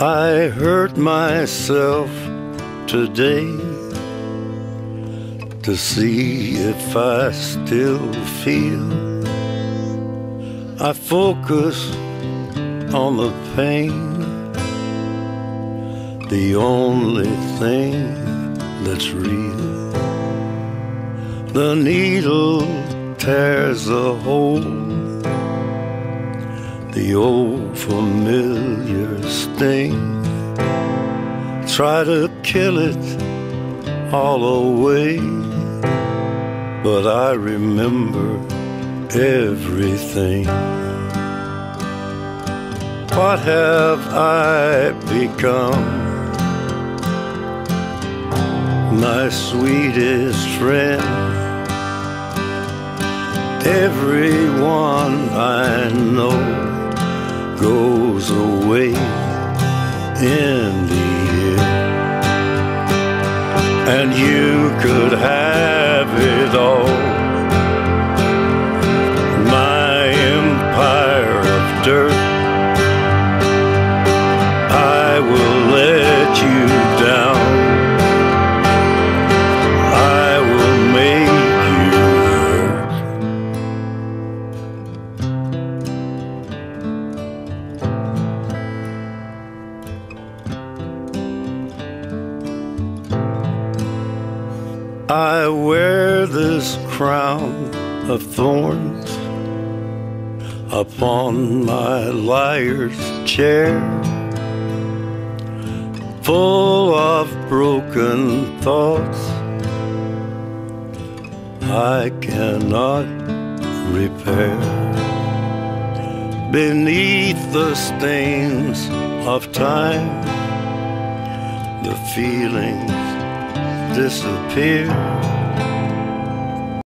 I hurt myself today to see if I still feel. I focus on the pain, the only thing that's real. The needle tears a hole, the old familiar sting. Try to kill it all away, but I remember everything. What have I become? My sweetest friend. Everyone I know goes away in the end, and you could have it all. My empire of dirt, I will let you down. I will make you hurt. I wear this crown of thorns upon my liar's chair, full of broken thoughts I cannot repair. Beneath the stains of time, the feelings disappear.